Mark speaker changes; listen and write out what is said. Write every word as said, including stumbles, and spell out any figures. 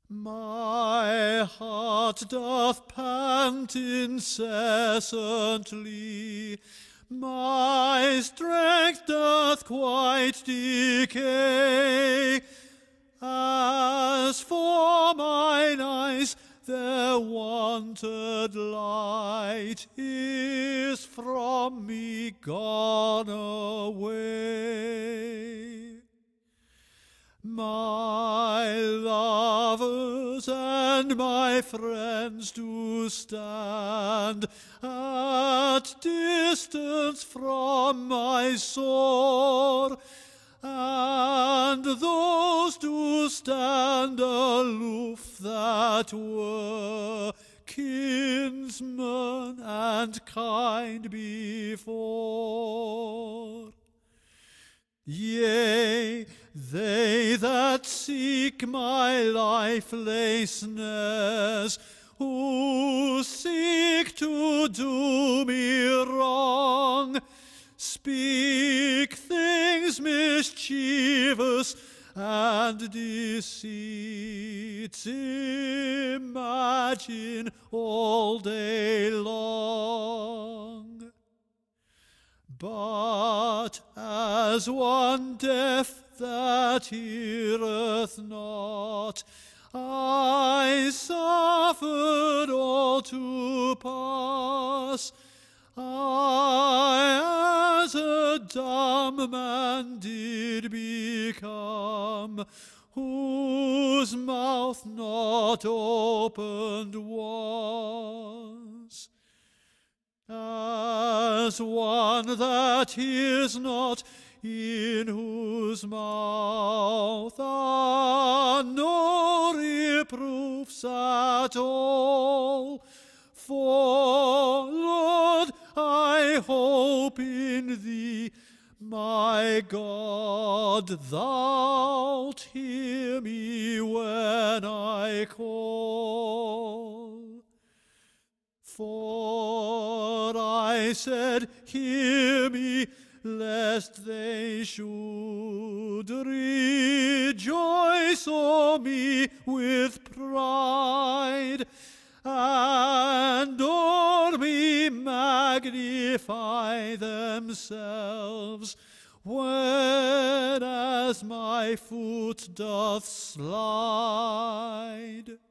Speaker 1: My heart doth pant incessantly, my strength doth quite decay. As for mine eyes, their wonted light is from me gone away. My lovers and my friends do stand at distance from my sore, and those do stand aloof that were kinsmen and kind before. Yea, they that seek my life lay snares, who seek to do me wrong, speak things mischievous and deceits, imagine all day long. But as one deaf that heareth not, I suffered all to pass. I as a dumb man did become, whose mouth not opened was. As one that hears not, in whose mouth are no reproofs at all. For, Lord, I hope in thee, my God, thou'lt hear me when I call. For I said, hear me, lest they should rejoice o'er me with pride, and o'er me magnify themselves, when as my foot doth slide.